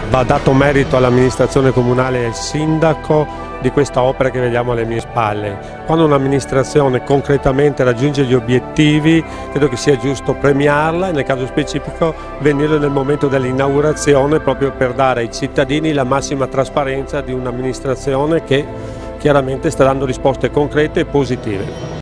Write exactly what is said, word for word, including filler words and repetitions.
Va dato merito all'amministrazione comunale e al sindaco di questa opera che vediamo alle mie spalle. Quando un'amministrazione concretamente raggiunge gli obiettivi, credo che sia giusto premiarla e nel caso specifico venire nel momento dell'inaugurazione, proprio per dare ai cittadini la massima trasparenza di un'amministrazione che chiaramente sta dando risposte concrete e positive.